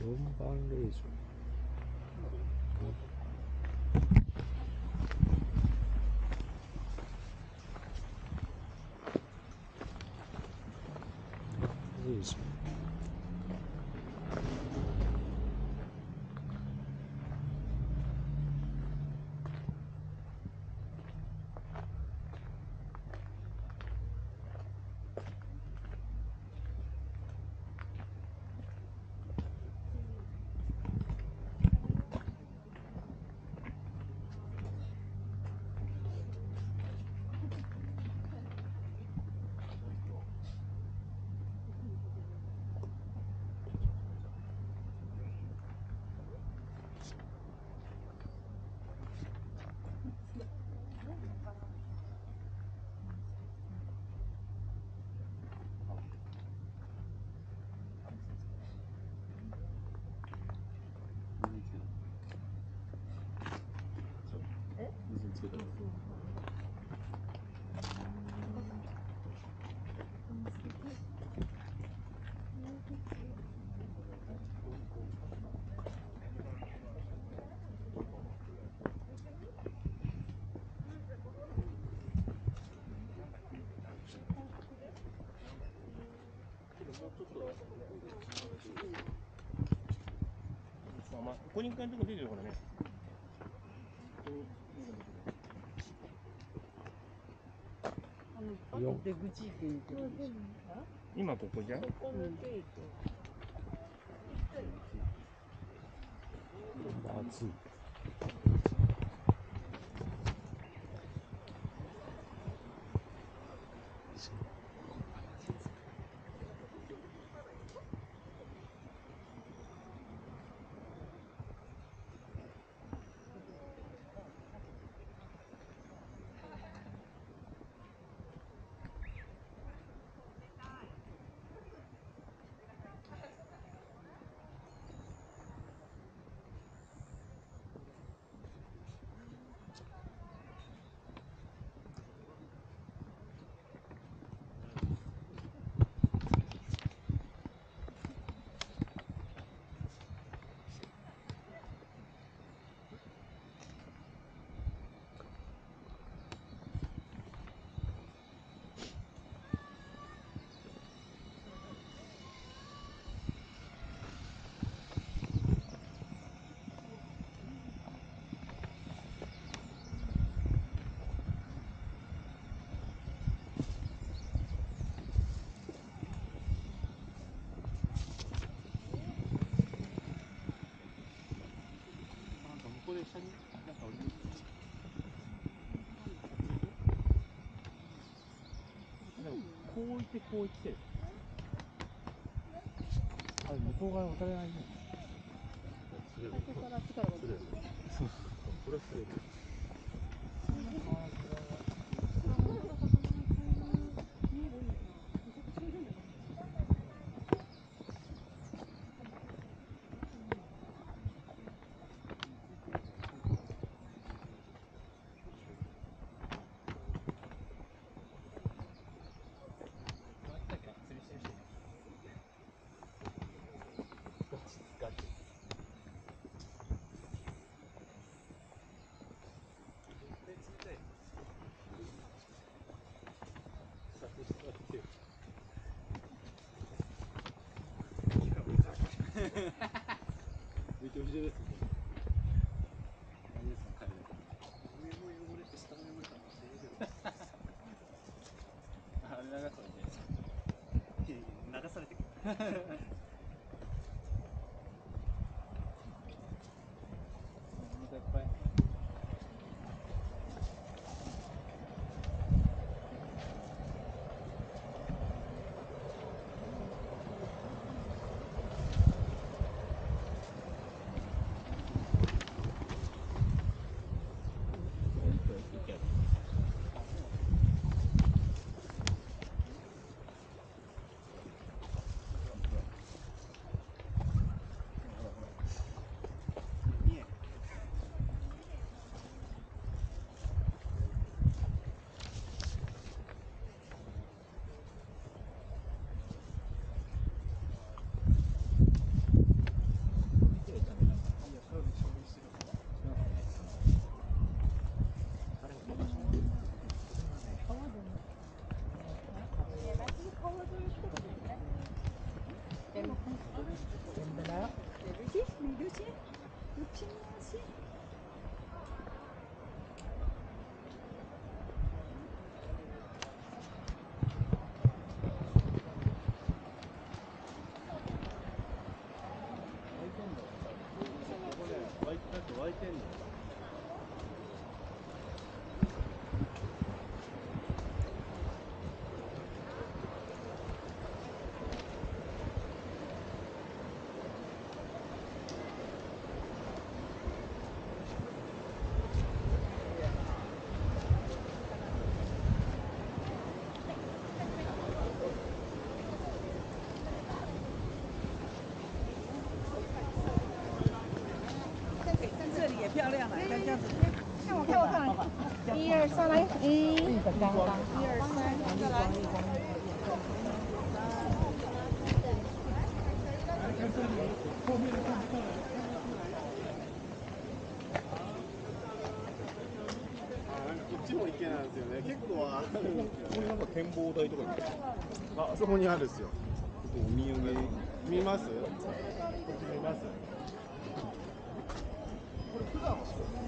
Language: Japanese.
4番レージョン。レージョン。 ここに一回のとこ出てるからね。 出口って言ってる。 今ここじゃん。 暑い。 ここで下になんか降りてる。こう行ってこう行って。あれ向こう側渡れないね。 最初からあっちから渡る。 そう。 それはすれる。 そんな変わらずだな。ガチ。めっちゃ後ろですみたいな。あれですもん、帰る。上も汚れて下も汚れたらもう大丈夫です。あれ流すわけじゃないですか。流されてくる。お腹いっぱい。これ駅ある。あ、そうなんですか。ほら。 漂亮了，这样子。 看我看我看，一二三来，刚刚，一二三，再来。 こっちも池なんですよね。結構あるんですよ。 これなんか展望台とかにあそこにあるんですよ。 お土産見ます？こっち見ます？これ普段はそう。